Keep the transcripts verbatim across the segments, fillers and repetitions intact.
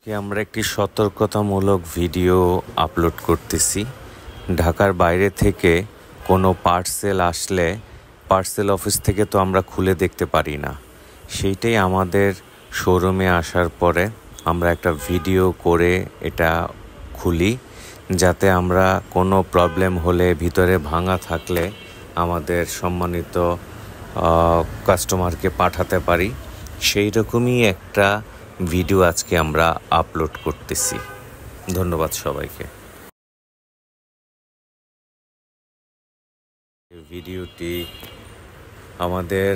কি আমরা একটি সতর্কতামূলক ভিডিও আপলোড করতেছি। ঢাকার বাইরে থেকে কোনো পার্সেল আসলে পার্সেল অফিস থেকে তো আমরা খুলে দেখতে পারি না। সেইটাই আমাদের শোরুমে আসার পরে আমরা একটা ভিডিও করে এটা খুলি, যাতে আমরা কোনো প্রবলেম হলে, ভিতরে ভাঙা থাকলে আমাদের সম্মানিত কাস্টমারকে পাঠাতে পারি। সেই রকমই একটা ভিডিও আজকে আমরা আপলোড করতেছি। ধন্যবাদ সবাইকে। ভিডিওটি আমাদের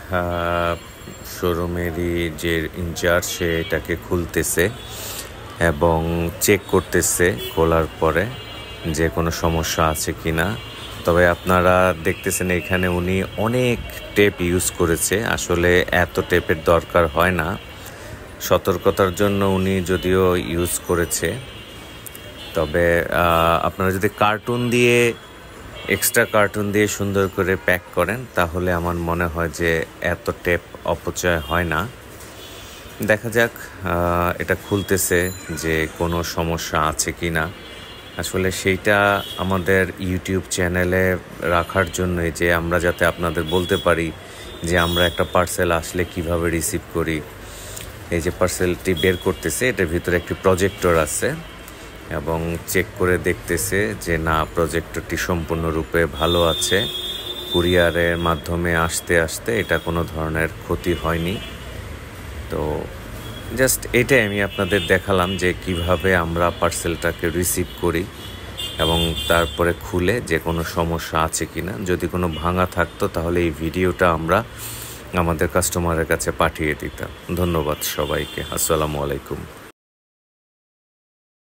শোরুমেরই যে ইনচার্জ, সে এটাকে খুলতেছে এবং চেক করতেছে খোলার পরে যে কোনো সমস্যা আছে কি না। তবে আপনারা দেখতেছেন এখানে উনি অনেক টেপ ইউজ করেছে। আসলে এত টেপের দরকার হয় না, সতর্কতার জন্য উনি যদিও ইউজ করেছে। তবে আপনারা যদি কার্টুন দিয়ে, এক্সট্রা কার্টুন দিয়ে সুন্দর করে প্যাক করেন, তাহলে আমার মনে হয় যে এত টেপ অপচয় হয় না। দেখা যাক এটা খুলতেছে যে কোনো সমস্যা আছে কি না। আসলে সেইটা আমাদের ইউটিউব চ্যানেলে রাখার জন্যই, যে আমরা যাতে আপনাদের বলতে পারি যে আমরা একটা পার্সেল আসলে কিভাবে রিসিভ করি। এই যে পার্সেলটি বের করতেছে, এটার ভিতরে একটি প্রজেক্টর আছে এবং চেক করে দেখতেছে যে না, প্রজেক্টরটি সম্পূর্ণরূপে ভালো আছে। কুরিয়ারের মাধ্যমে আসতে আসতে এটা কোনো ধরনের ক্ষতি হয়নি। তো জাস্ট এটাই আমি আপনাদের দেখালাম যে কিভাবে আমরা পার্সেলটাকে রিসিভ করি এবং তারপরে খুলে যে কোনো সমস্যা আছে কিনা। যদি কোনো ভাঙা থাকতো তাহলে এই ভিডিওটা আমরা আমাদের কাস্টমারের কাছে পাঠিয়ে দিতাম। ধন্যবাদ সবাইকে। আসসালামু আলাইকুম।